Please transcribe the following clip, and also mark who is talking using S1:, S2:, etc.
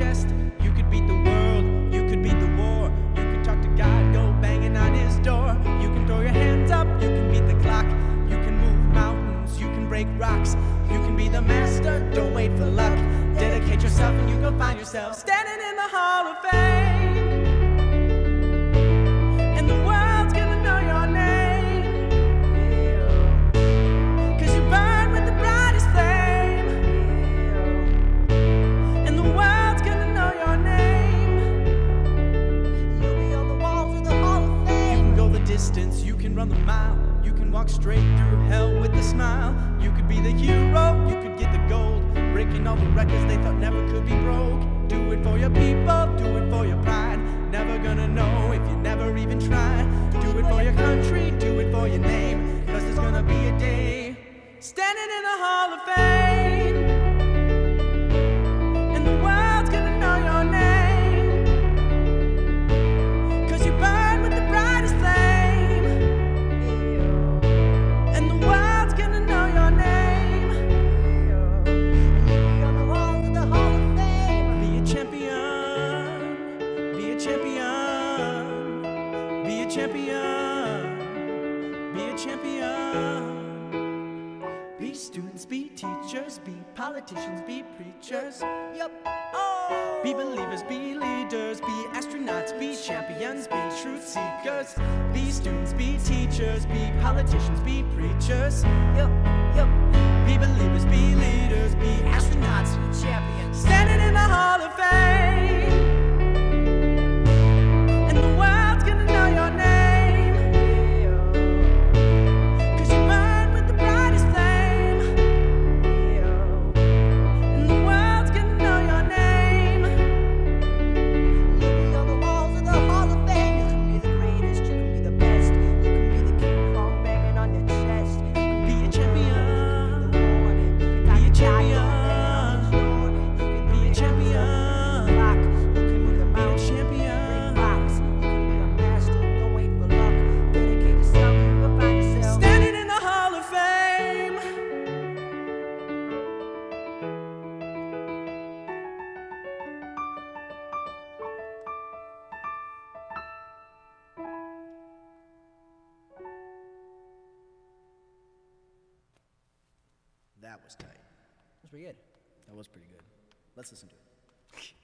S1: chest. You could beat the world, you could beat the war. You could talk to God, go banging on his door. You can throw your hands up, you can beat the clock. You can move mountains, you can break rocks. You can be the master, don't wait for luck. Dedicate yourself and you go find yourself standing in the Hall of Fame. And the world's gonna know your name, 'cause you burn with the brightest flame. And the world's gonna know your name.
S2: You'll be on the walls of the Hall of Fame.
S1: You can go the distance, you can run the mile. You can walk straight through hell with a smile. You could be the hero, you could get the gold, breaking all the records they thought never could be broke. Do it for your people, do it for your pride. Never gonna know if you never even try. Do it for your country, do it for your name, 'cause there's gonna be a day standing in the Hall of Fame. And the world's gonna know your name, 'cause you burn with the brightest flame. And the world's gonna know your name.
S2: You'll be on the walls of the Hall of Fame.
S1: Be a champion, be a champion, be a champion, be a champion. Be students, be teachers, be politicians, be preachers.
S2: Yup. Oh.
S1: Be believers, be leaders, be astronauts, be champions, be truth seekers. Be students, be teachers, be politicians, be preachers.
S2: Yup. Yup.
S1: Be believers, be leaders, be astronauts,
S2: Be champions.
S1: standing in the Hall of Fame. And the world's gonna know your name, 'cause you burn with the brightest flame. And the world's gonna know your name.
S2: You'll be on the walls of the Hall of Fame. You can be the greatest, you can be the best. You can be the King Kong banging on your chest. You can
S1: Be a champion,
S2: the war. You can
S1: be a
S2: fight
S1: champion,
S2: the door. You can
S1: be a
S2: the
S1: champion,
S2: clock. You can move the
S1: be a
S2: mountains,
S1: champion.
S2: break rocks. You can be a master, don't wait for luck. Dedicate yourself, you will find yourself.
S1: Standing in the Hall of Fame. That was tight.
S2: That's pretty good.
S1: That was pretty good. Let's listen to it.